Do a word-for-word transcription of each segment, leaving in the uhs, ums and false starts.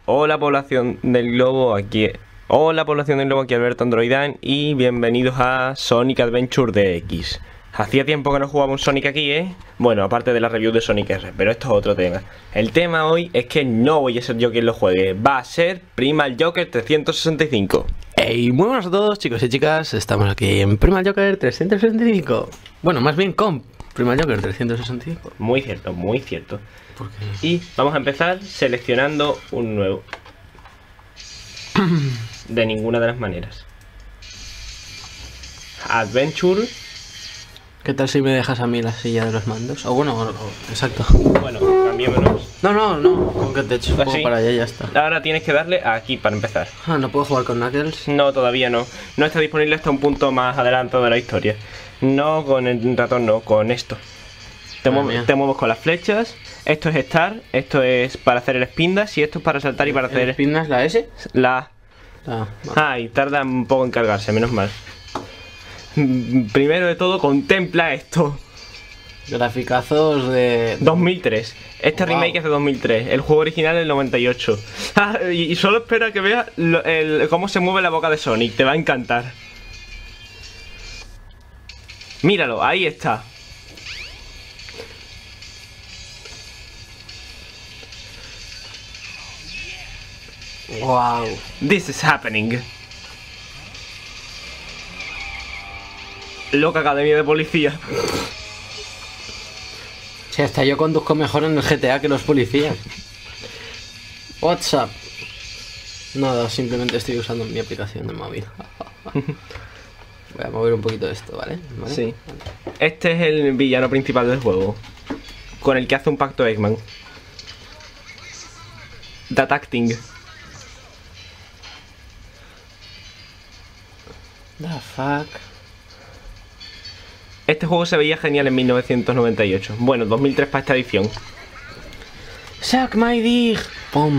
Hola población del globo, aquí Hola población del globo, aquí Alberto Androidán y bienvenidos a Sonic Adventure D X. Hacía tiempo que no jugaba un Sonic aquí, ¿eh? Bueno, aparte de la review de Sonic R, pero esto es otro tema. El tema hoy es que no voy a ser yo quien lo juegue, va a ser Primal Joker trescientos sesenta y cinco. Hey, muy buenos a todos chicos y chicas, estamos aquí en Primal Joker trescientos sesenta y cinco. Bueno, más bien con Primal Joker trescientos sesenta y cinco. Muy cierto, muy cierto. ¿Por qué? Y vamos a empezar seleccionando un nuevo. De ninguna de las maneras. Adventure. ¿Qué tal si me dejas a mí la silla de los mandos? O bueno, o- o- exacto. Bueno, cambiémonos. No, no, no, con que te eches un poco Así. para allá y ya está. Ahora tienes que darle aquí para empezar. Ah, no puedo jugar con Knuckles. No, todavía no. No está disponible hasta un punto más adelantado de la historia. No con el ratón, no, con esto. Te, Madre mueves, mía. te mueves con las flechas. Esto es estar, esto es para hacer el spin dash y esto es para saltar y para hacer ¿Spin es la S? la... Ah, vale. Ay, tarda un poco en cargarse, menos mal. Mm, Primero de todo, contempla esto. Graficazos de... dos mil tres. Este Wow. remake es de dos mil tres. El juego original es del noventa y ocho. Ah, y, y solo espera que veas lo- el- cómo se mueve la boca de Sonic. Te va a encantar. Míralo, ahí está. Wow. This is happening. Loca academia de policía. Si hasta yo conduzco mejor en el G T A que los policías. What's up? Nada, simplemente estoy usando mi aplicación de móvil. Voy a mover un poquito esto, ¿vale? ¿Vale? Sí. Este es el villano principal del juego, con el que hace un pacto Eggman. That acting. The fuck. Este juego se veía genial en mil novecientos noventa y ocho. Bueno, dos mil tres para esta edición. Suck my dick. Pum.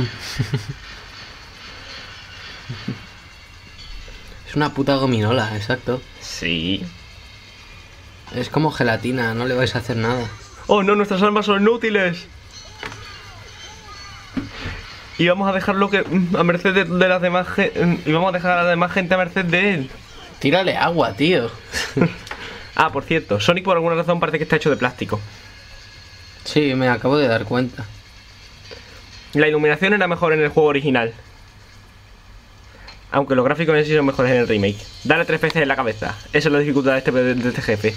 Es una puta gominola, exacto. Sí. Es como gelatina, no le vais a hacer nada. Oh no, nuestras armas son inútiles. Y vamos a dejarlo que mm, a merced de, de las demás gente. Y vamos a dejar a la demás gente a merced de él. Tírale agua, tío. Ah, por cierto, Sonic por alguna razón parece que está hecho de plástico. Sí, me acabo de dar cuenta. La iluminación era mejor en el juego original. Aunque los gráficos en sí son mejores en el remake. Dale tres veces en la cabeza. Esa es la dificultad de este, de este jefe.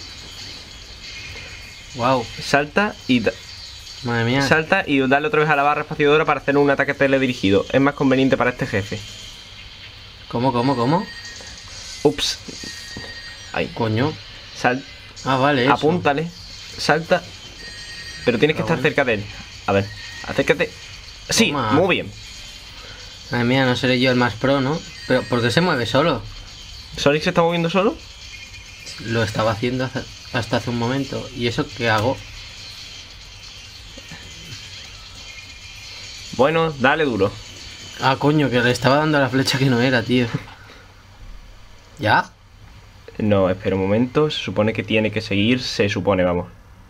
Wow. Salta y da- Madre mía. salta y dale otra vez a la barra espaciadora para hacer un ataque teledirigido. Es más conveniente para este jefe. ¿Cómo, cómo, cómo? Ups. Ahí. Coño. Sal. Ah, vale. Eso. Apúntale. Salta. Pero tienes que Ah, estar bueno. cerca de él. A ver. Acércate. Sí, Toma. muy bien. Madre mía, no seré yo el más pro, ¿no? Pero ¿por qué se mueve solo? ¿Sonic se está moviendo solo? Lo estaba haciendo hace- hasta hace un momento. ¿Y eso qué hago? Bueno, dale duro. Ah, coño, que le estaba dando la flecha que no era, tío. ¿Ya? No, espera un momento. Se supone que tiene que seguir. Se supone, vamos.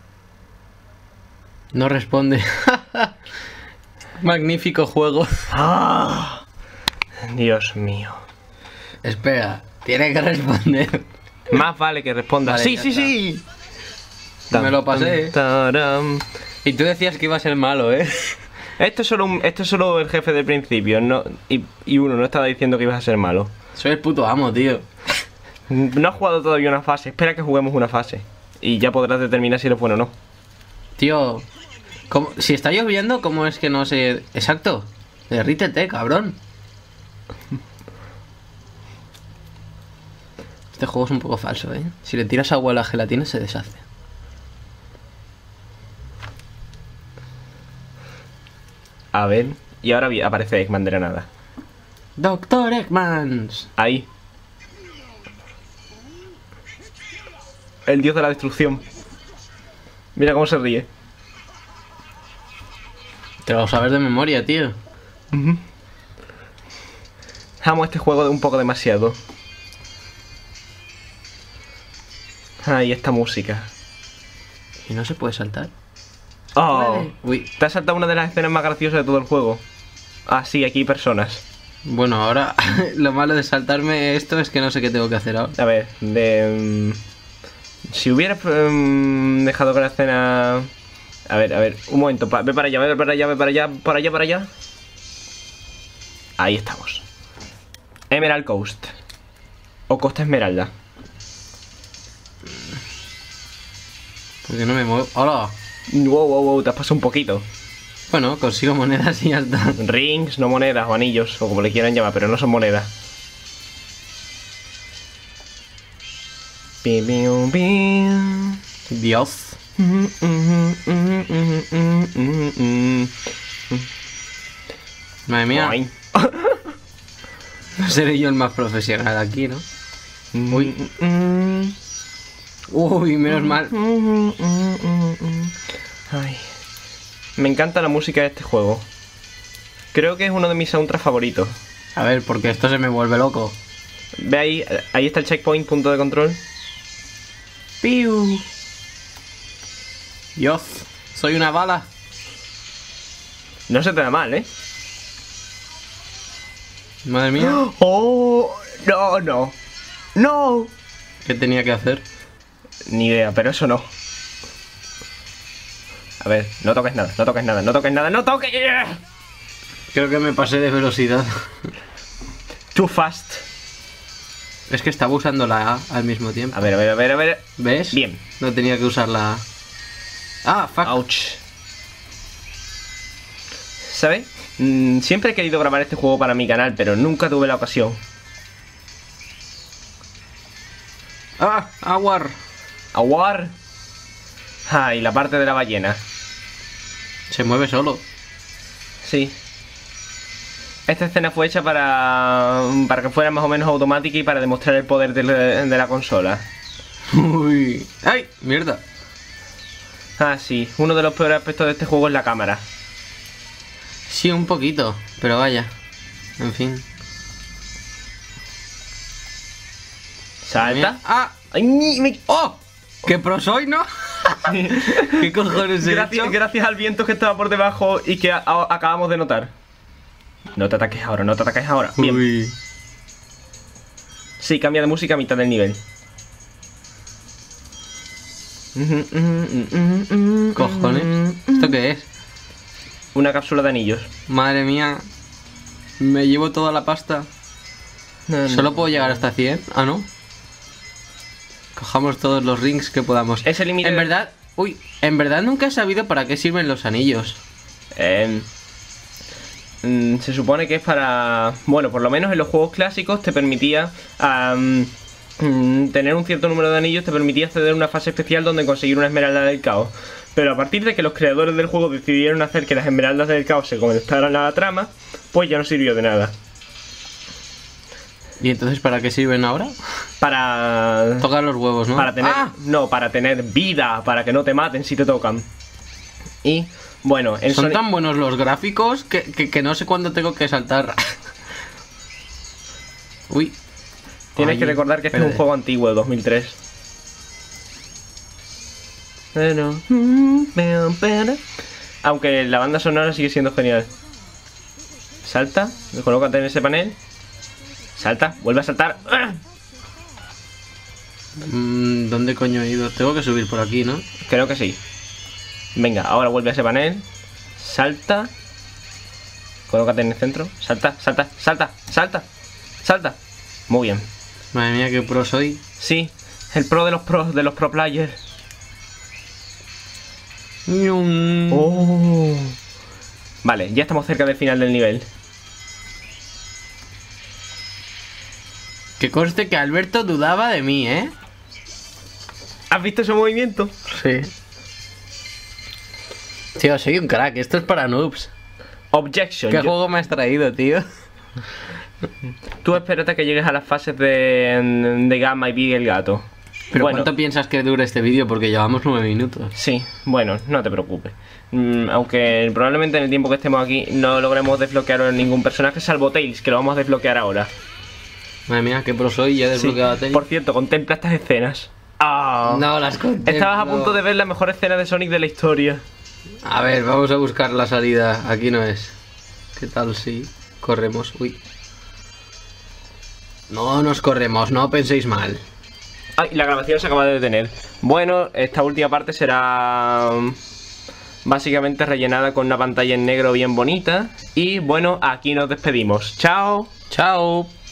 No responde. Magnífico juego. ¡Ah! Dios mío. Espera, tiene que responder. Más vale que responda. Vale, sí, ya sí, está. sí. Me lo pasé. Taram. Y tú decías que iba a ser malo, ¿eh? Esto es solo un, esto es solo el jefe del principio, no, y, y uno no estaba diciendo que ibas a ser malo. Soy el puto amo, tío. No has jugado todavía una fase, espera que juguemos una fase. Y ya podrás determinar si eres bueno o no. Tío, ¿cómo- si está lloviendo, ¿cómo es que no se...? Exacto. Derrítete, cabrón. Este juego es un poco falso, ¿eh? Si le tiras agua a la gelatina, se deshace. A ver, y ahora vi- aparece Eggman de la nada. Doctor Eggmans. Ahí. El dios de la destrucción. Mira cómo se ríe. Te lo sabes de memoria, tío. Ujú. Amo este juego de un poco demasiado. Ay, esta música. ¿Y no se puede saltar? Oh, Vale. Uy, te has saltado una de las escenas más graciosas de todo el juego. Ah, sí, aquí hay personas. Bueno, ahora lo malo de saltarme esto es que no sé qué tengo que hacer ahora. A ver, de... mm, si hubieras mm, dejado que la escena... A ver, a ver, un momento, pa- ve para allá, ve para allá, ve para allá, para allá, para allá. Ahí estamos. Emerald Coast. O Costa Esmeralda. Porque no me muevo. ¡Hola! Wow, wow, wow, te has pasado un poquito. Bueno, consigo monedas y ya está. Rings, no monedas o anillos, o como le quieran llamar, pero no son monedas. Pim, pim, pim. Dios. Madre mía. Ay. No seré yo el más profesional aquí, ¿no? Uy. Uy, menos mal. Ay. Me encanta la música de este juego. Creo que es uno de mis soundtracks favoritos. A ver, porque esto se me vuelve loco. Ve ahí, ahí está el checkpoint, punto de control. ¡Piu! Dios, soy una bala. No se te da mal, ¿eh? Madre mía. ¡Oh! No, no. ¡No! ¿Qué tenía que hacer? Ni idea, pero eso no. A ver, no toques nada, no toques nada, no toques nada, no toques. Creo que me pasé de velocidad. Too fast. Es que estaba usando la A al mismo tiempo. A ver, a ver, a ver, a ver. ¿Ves? Bien. No tenía que usar la A. Ah, fuck. Ouch. ¿Sabes? Mm, siempre he querido grabar este juego para mi canal, pero nunca tuve la ocasión. Ah, Awar. Awar. Ah, y la parte de la ballena. Se mueve solo. Sí. Esta escena fue hecha para, para que fuera más o menos automática y para demostrar el poder de la, de la consola. Uy. ¡Ay! Mierda. Ah, sí. Uno de los peores aspectos de este juego es la cámara. Sí, un poquito. Pero vaya. En fin. Salta. ¡Ah! Ay, ni- me- ¡Oh! ¡Qué pro soy, ¿no? ¿Qué cojones he Gracias, hecho? gracias al viento que estaba por debajo y que a- a- acabamos de notar. No te ataques ahora, no te ataques ahora. Bien. Uy. Sí, cambia de música a mitad del nivel. ¿Cojones? ¿Esto qué es? Una cápsula de anillos. Madre mía. Me llevo toda la pasta. No, no. Solo puedo llegar hasta cien. Ah, ¿no? Cojamos todos los rings que podamos. Ese límite En de- verdad... Uy, en verdad nunca he sabido para qué sirven los anillos. Eh, mm, se supone que es para... Bueno, por lo menos en los juegos clásicos te permitía... am, mm, tener un cierto número de anillos te permitía acceder a una fase especial donde conseguir una esmeralda del caos. Pero a partir de que los creadores del juego decidieron hacer que las esmeraldas del caos se conectaran a la trama, pues ya no sirvió de nada. ¿Y entonces para qué sirven ahora? Para... Tocar los huevos, ¿no? Para tener... ¡Ah! No, para tener vida, para que no te maten si te tocan. Y, bueno, en Son Sonic- tan buenos los gráficos que, que, que no sé cuándo tengo que saltar. Uy. Tienes Ay, que recordar que este es un espérate. juego antiguo, de dos mil tres. Pero... Aunque la banda sonora sigue siendo genial. Salta, colócate en ese panel. Salta, vuelve a saltar. ¡Ah! Mm, ¿Dónde coño he ido? Tengo que subir por aquí, ¿no? Creo que sí. Venga, ahora vuelve a ese panel. Salta. Colócate en el centro. Salta, salta, salta, salta, salta. Muy bien. Madre mía, qué pro soy. Sí, el pro de los pros, de los pro players. Ñum. Oh. Vale, ya estamos cerca del final del nivel. Que conste que Alberto dudaba de mí, ¿eh? ¿Has visto ese movimiento? Sí. Tío, soy un crack. Esto es para noobs. Objection. ¿Qué Yo- juego me has traído, tío? Tú espérate a que llegues a las fases de, de Gamma y Big el gato. Pero bueno, ¿cuánto piensas que dure este vídeo? Porque llevamos nueve minutos. sí, bueno, no te preocupes. Mm, aunque probablemente en el tiempo que estemos aquí no logremos desbloquear ningún personaje salvo Tails, que lo vamos a desbloquear ahora. Madre mía, qué pro soy. Ya he Sí. desbloqueado a Tails. Por cierto, contempla estas escenas. Ah. No, las contemplo. Estabas a punto de ver la mejor escena de Sonic de la historia. A ver, vamos a buscar la salida. Aquí no es. ¿Qué tal si corremos? Uy. No nos corremos, no penséis mal. Ay, la grabación se acaba de detener. Bueno, esta última parte será básicamente rellenada con una pantalla en negro bien bonita. Y bueno, aquí nos despedimos. ¡Chao! ¡Chao!